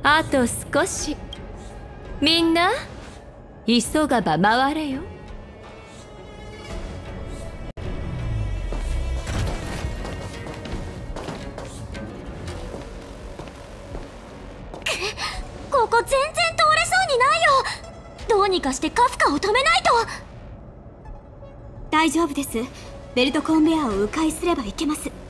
あと少し。みんな急がば回れよ。 ここ全然通れそうにないよ。どうにかしてカフカを止めないと。 大丈夫です。ベルトコンベヤーを迂回すればいけます。